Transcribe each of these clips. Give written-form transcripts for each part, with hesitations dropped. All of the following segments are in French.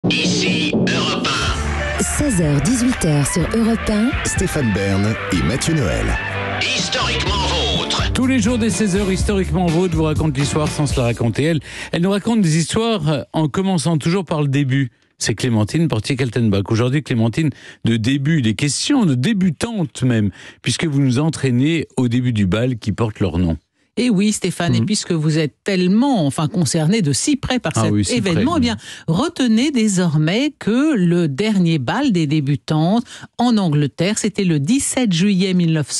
Ici Europe 16h-18h sur Europe 1. Stéphane Bern et Mathieu Noël. 1. Historiquement vôtre. Tous les jours des 16h, historiquement vôtre, vous raconte l'histoire sans se la raconter. Elle nous raconte des histoires en commençant toujours par le début. C'est Clémentine Portier-Kaltenbach. Aujourd'hui, Clémentine, de début, des questions de débutante même, puisque vous nous entraînez au début du bal qui porte leur nom. Et oui, Stéphane, et puisque vous êtes tellement concerné de si près par cet événement, eh bien, retenez désormais que le dernier bal des débutantes en Angleterre, c'était le 17 juillet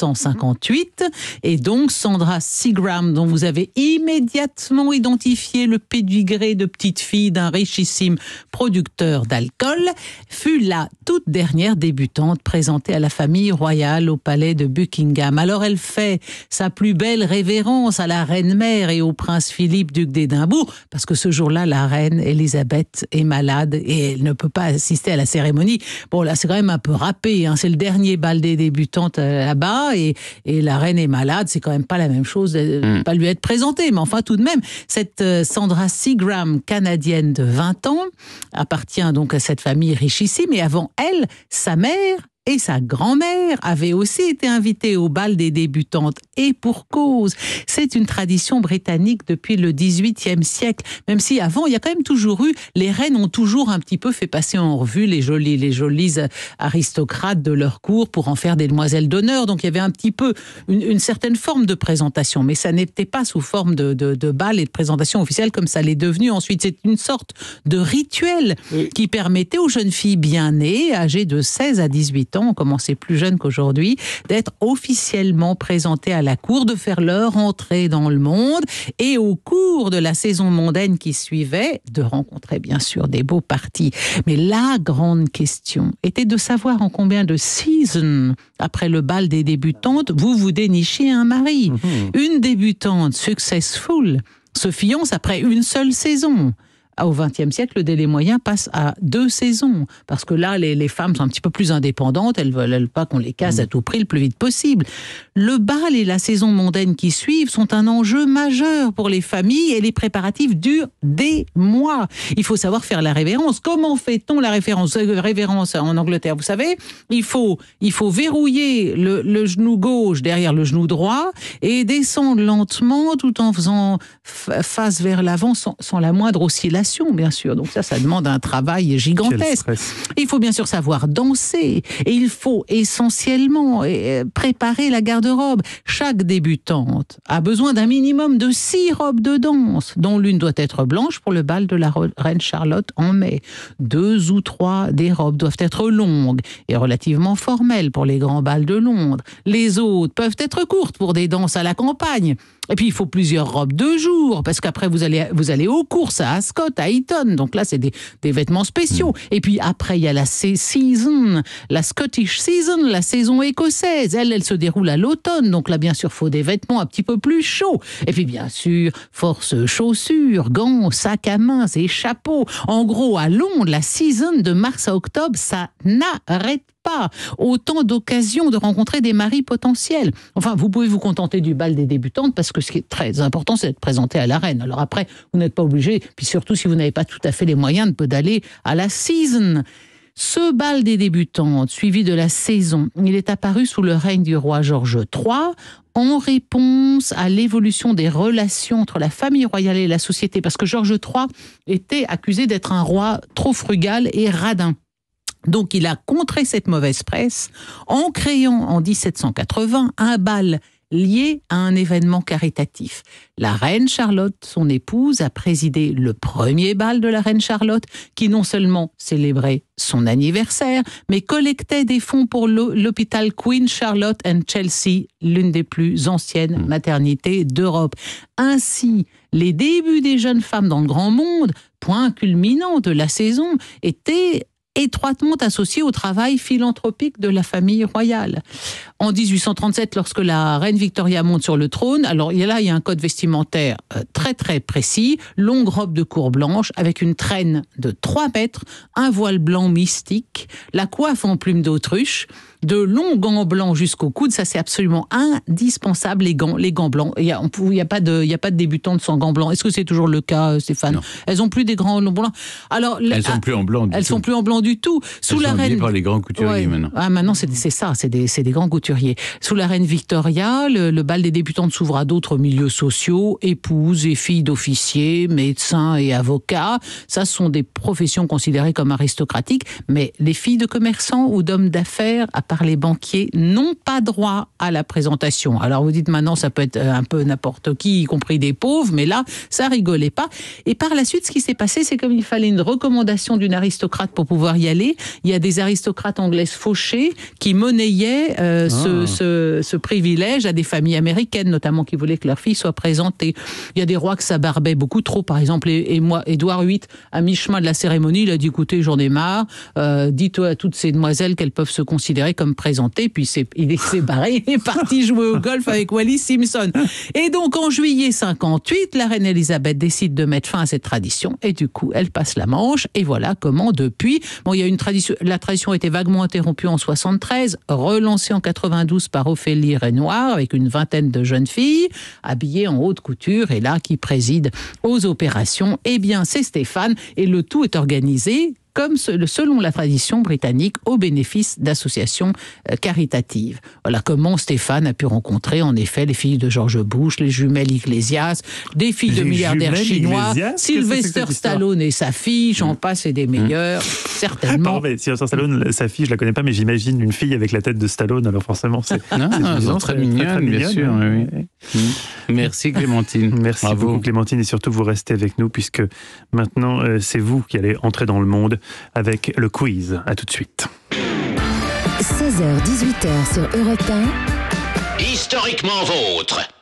1958. Et donc, Sandra Seagram, dont vous avez immédiatement identifié le pédigré de petite fille d'un richissime producteur d'alcool, fut la toute dernière débutante présentée à la famille royale au palais de Buckingham. Alors, elle fait sa plus belle révérence à la reine-mère et au prince Philippe, duc d'Édimbourg, parce que ce jour-là, la reine Elisabeth est malade et elle ne peut pas assister à la cérémonie. Bon, là, c'est quand même un peu râpé, hein. C'est le dernier bal des débutantes là-bas et la reine est malade. C'est quand même pas la même chose de pas lui être présentée. Mais enfin, tout de même, cette Sandra Seagram, canadienne de 20 ans, appartient donc à cette famille richissime. Et avant elle, sa mère et sa grand-mère avait aussi été invitée au bal des débutantes, et pour cause. C'est une tradition britannique depuis le XVIIIe siècle, même si avant, il y a quand même toujours eu, les reines ont toujours un petit peu fait passer en revue les jolis aristocrates de leur cour pour en faire des demoiselles d'honneur. Donc il y avait un petit peu une certaine forme de présentation, mais ça n'était pas sous forme de bal et de présentation officielle comme ça l'est devenu ensuite. C'est une sorte de rituel qui permettait aux jeunes filles bien nées, âgées de 16 à 18 ans, on commençait plus jeune qu'aujourd'hui, d'être officiellement présentées à la cour, de faire leur entrée dans le monde et au cours de la saison mondaine qui suivait, de rencontrer bien sûr des beaux partis. Mais la grande question était de savoir en combien de seasons, après le bal des débutantes, vous dénichiez un mari. Une débutante successful se fiance après une seule saison. Au XXe siècle, le délai moyen passe à 2 saisons. Parce que là, les femmes sont un petit peu plus indépendantes. Elles veulent pas qu'on les casse à tout prix le plus vite possible. Le bal et la saison mondaine qui suivent sont un enjeu majeur pour les familles et les préparatifs durent des mois. Il faut savoir faire la révérence. Comment fait-on la révérence en Angleterre? Vous savez, il faut verrouiller le genou gauche derrière le genou droit et descendre lentement tout en faisant face vers l'avant sans la moindre oscillation. Bien sûr, donc ça demande un travail gigantesque. Il faut bien sûr savoir danser et il faut essentiellement préparer la garde-robe. Chaque débutante a besoin d'un minimum de 6 robes de danse, dont l'une doit être blanche pour le bal de la reine Charlotte en mai. 2 ou 3 des robes doivent être longues et relativement formelles pour les grands bals de Londres. Les autres peuvent être courtes pour des danses à la campagne. Et puis, il faut plusieurs robes de jour, parce qu'après, vous allez aux courses à Ascot, à Eton. Donc là, c'est des vêtements spéciaux. Et puis après, il y a la season, la Scottish season, la saison écossaise. Elle se déroule à l'automne. Donc là, bien sûr, il faut des vêtements un petit peu plus chauds. Et puis, bien sûr, force chaussures, gants, sacs à main et chapeaux. En gros, à Londres, la season de mars à octobre, ça n'arrête pas. Autant d'occasions de rencontrer des maris potentiels. Enfin, vous pouvez vous contenter du bal des débutantes parce que ce qui est très important, c'est d'être présenté à la reine. Alors après, vous n'êtes pas obligé, puis surtout si vous n'avez pas tout à fait les moyens d'aller à la season. Ce bal des débutantes, suivi de la saison, il est apparu sous le règne du roi George III en réponse à l'évolution des relations entre la famille royale et la société, parce que George III était accusé d'être un roi trop frugal et radin. Donc il a contré cette mauvaise presse en créant en 1780 un bal lié à un événement caritatif. La reine Charlotte, son épouse, a présidé le premier bal de la reine Charlotte qui non seulement célébrait son anniversaire, mais collectait des fonds pour l'hôpital Queen Charlotte and Chelsea, l'une des plus anciennes maternités d'Europe. Ainsi, les débuts des jeunes femmes dans le grand monde, point culminant de la saison, étaient étroitement associé au travail philanthropique de la famille royale. En 1837, lorsque la reine Victoria monte sur le trône, alors il y a un code vestimentaire très très précis, longue robe de cour blanche avec une traîne de 3 mètres, un voile blanc mystique, la coiffe en plume d'autruche, de longs gants blancs jusqu'au coude, ça c'est absolument indispensable, les gants blancs. Il n'y a pas de débutantes sans gants blancs. Est-ce que c'est toujours le cas, Stéphane? Non. Elles n'ont plus des gants blancs. Alors, elles sont plus en blanc du tout. Elles sont plus en blanc du tout. Sous la reine, par les grands couturiers maintenant. Ah, maintenant c'est ça, c'est des grands couturiers. Sous la reine Victoria, le bal des débutantes s'ouvre à d'autres milieux sociaux, épouses et filles d'officiers, médecins et avocats. Ça sont des professions considérées comme aristocratiques, mais les filles de commerçants ou d'hommes d'affaires, à part les banquiers, n'ont pas droit à la présentation. Alors vous dites maintenant, ça peut être un peu n'importe qui, y compris des pauvres, mais là, ça rigolait pas. Et par la suite, ce qui s'est passé, c'est comme il fallait une recommandation d'une aristocrate pour pouvoir y aller, il y a des aristocrates anglaises fauchées qui monnayaient ce privilège à des familles américaines, notamment qui voulaient que leur fille soit présentée. Il y a des rois que ça barbait beaucoup trop, par exemple, et moi, Édouard VIII, à mi-chemin de la cérémonie, il a dit, écoutez, j'en ai marre, dites à toutes ces demoiselles qu'elles peuvent se considérer comme présentées, puis il s'est barré, il est parti jouer au golf avec Wallis Simpson. Et donc, en juillet 58, la reine Elisabeth décide de mettre fin à cette tradition, et du coup, elle passe la Manche, et voilà comment, depuis, bon, il y a une tradition, la tradition a été vaguement interrompue en 73, relancée en 92 par Ophélie Renoir, avec une vingtaine de jeunes filles, habillées en haute couture, et là, qui préside aux opérations, eh bien, c'est Stéphane, et le tout est organisé comme selon la tradition britannique, au bénéfice d'associations caritatives. Voilà comment Stéphane a pu rencontrer, en effet, les filles de George Bush, les jumelles Iglesias, des filles de milliardaires chinois, Sylvester Stallone et sa fille, j'en passe et des meilleurs, certainement. Pardon, Sylvester Stallone, sa fille, je la connais pas, mais j'imagine une fille avec la tête de Stallone, alors forcément, c'est très mignonne, bien sûr. Oui. Merci Clémentine. Merci beaucoup Clémentine, et surtout vous restez avec nous, puisque maintenant, c'est vous qui allez entrer dans le monde avec le quiz. À tout de suite. 16h-18h sur Europe 1. Historiquement vôtre.